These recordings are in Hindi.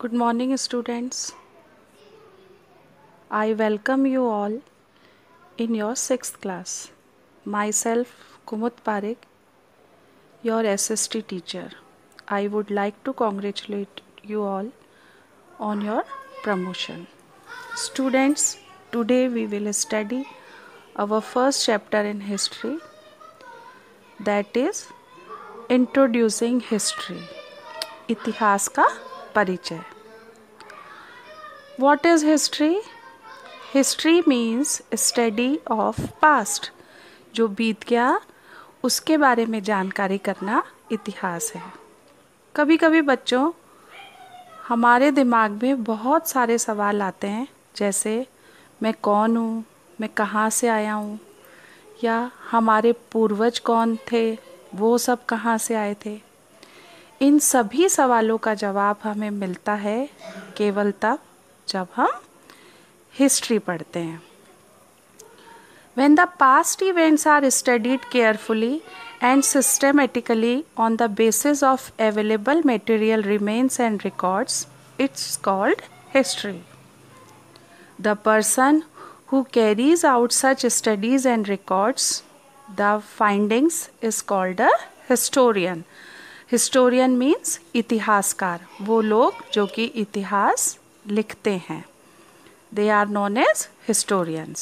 Good morning, students. I welcome you all in your 6th class. Myself, Kumut Parekh, your SST teacher. I would like to congratulate you all on your promotion. Students, today we will study our first chapter in history, that is Introducing History. इतिहास का परिचय. What is history? History means study of past. जो बीत गया उसके बारे में जानकारी करना इतिहास है. कभी कभी बच्चों हमारे दिमाग में बहुत सारे सवाल आते हैं, जैसे मैं कौन हूँ, मैं कहाँ से आया हूँ, या हमारे पूर्वज कौन थे, वो सब कहाँ से आए थे. इन सभी सवालों का जवाब हमें मिलता है केवल तब जब हम हिस्ट्री पढ़ते हैं. When the past events are studied carefully and systematically on the basis of available material remains and records, it's called history. The person who carries out such studies and records the findings is called a historian. Historian means इतिहासकार, वो लोग जो कि इतिहास लिखते हैं. They are known as historians.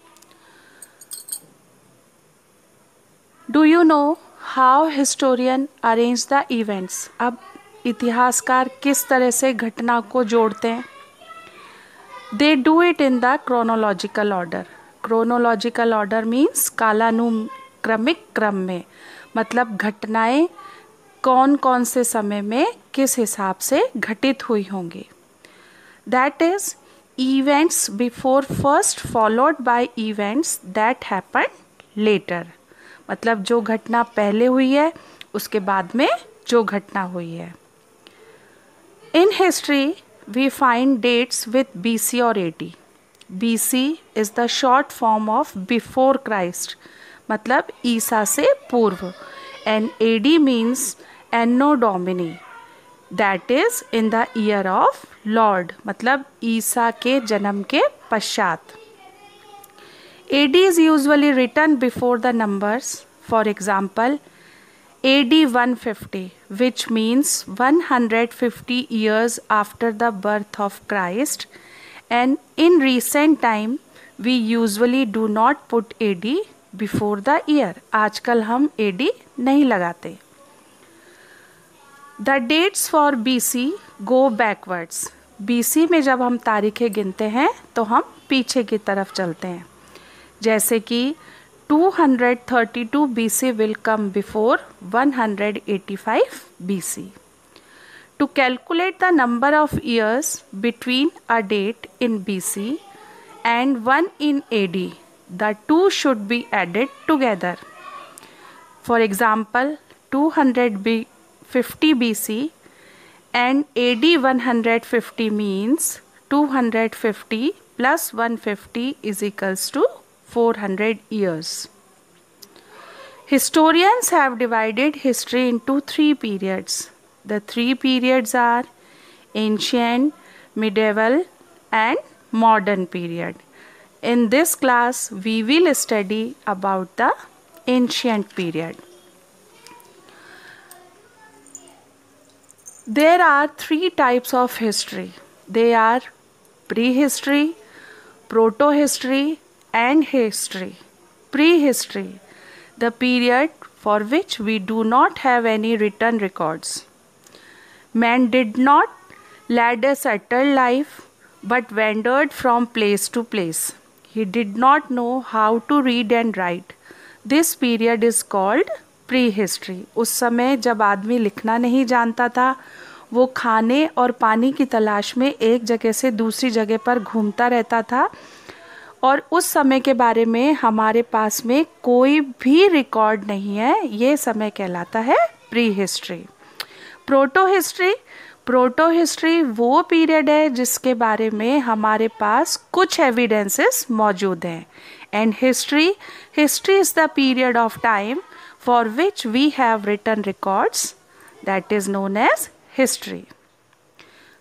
Do you know how historian arrange the events? अब इतिहासकार किस तरह से घटना को जोड़ते हैं? They do it in the chronological order. Chronological order means कालानुक्रमिक क्रम में, मतलब घटनाएं कौन कौन से समय में किस हिसाब से घटित हुई होंगी. That is events before first followed by events that happened later. मतलब जो घटना पहले हुई है उसके बाद में जो घटना हुई है. In history we find dates with BC or AD. BC is the short form of before Christ, मतलब ईसा से पूर्व, and AD means Anno Domini, that is in the year of Lord, मतलब ईसा के जन्म के पश्चात. AD is usually written before the numbers. For example, AD 150, which means 150 years after the birth of Christ, and in recent time we usually do not put AD before the year. आजकल हम AD नहीं लगाते. The dates for BC go backwards. BC में जब हम तारीखें गिनते हैं तो हम पीछे की तरफ चलते हैं. जैसे कि 232 BC will come before 185 BC. To calculate the number of years between a date in BC and one in AD, the two should be added together. For example, 250 BC and AD 150 means 250 plus 150 is equals to 400 years. Historians have divided history into 3 periods. The 3 periods are ancient, medieval and modern period. In this class we will study about the ancient period. There are 3 types of history. They are prehistory, proto-history and history. Prehistory, the period for which we do not have any written records. Man did not lead a settled life but wandered from place to place. He did not know how to read and write. This period is called prehistory. उस समय जब आदमी लिखना नहीं जानता था, वो खाने और पानी की तलाश में एक जगह से दूसरी जगह पर घूमता रहता था, और उस समय के बारे में हमारे पास में कोई भी रिकॉर्ड नहीं है. ये समय कहलाता है प्री हिस्ट्री. प्रोटो हिस्ट्री वो पीरियड है जिसके बारे में हमारे पास कुछ एविडेंसेस मौजूद हैं. And history is the period of time for which we have written records, that is known as history.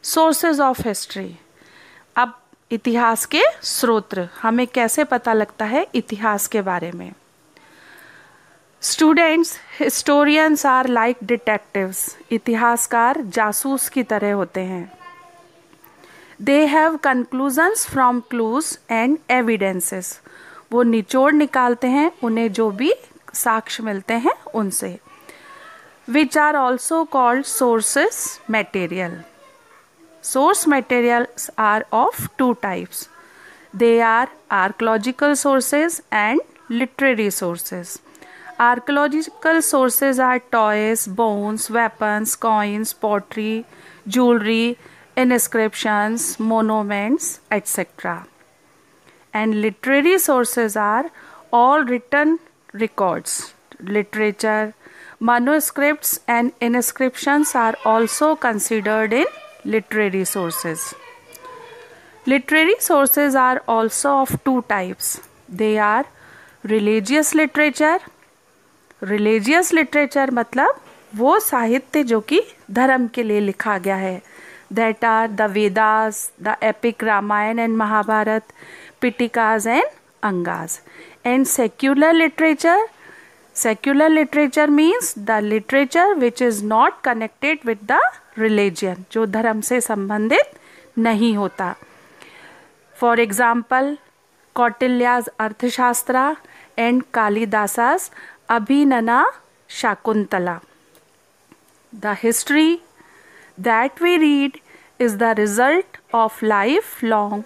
Sources of history. अब इतिहास के स्रोत, हमें कैसे पता लगता है इतिहास के बारे में। Students, historians are like detectives. इतिहासकार जासूस की तरह होते हैं। They have conclusions from clues and evidences. वो निचोड़ निकालते हैं उन्हें जो भी साक्ष्य मिलते हैं उनसे। Which are also called sources material. Source materials are of two types. They are archaeological sources and literary sources. Archaeological sources are toys, bones, weapons, coins, pottery, jewelry, inscriptions, monuments, etc. And literary sources are all written records. Literature, manuscripts and inscriptions are also considered in literary sources. Literary sources are also of two types. They are religious literature. Religious literature मतलब वो साहित्य जो कि धर्म के लिए लिखा गया है. That are the Vedas, the epic Ramayana and Mahabharat, Pitikas and Angas. And secular literature. Secular literature means the literature which is not connected with the religion, जो धर्म से संबंधित नहीं होता. For example Kautilya's Arthashastra and Kalidasa's Abhijnana Shakuntala. The history that we read is the result of lifelong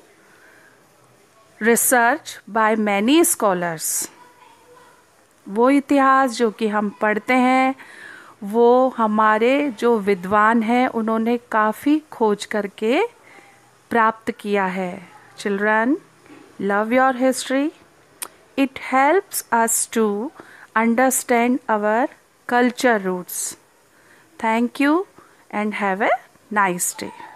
research by many scholars. वो इतिहास जो कि हम पढ़ते हैं वो हमारे जो विद्वान हैं उन्होंने काफ़ी खोज करके प्राप्त किया है. Children, love your history. It helps us to understand our culture roots. Thank you and have a nice day.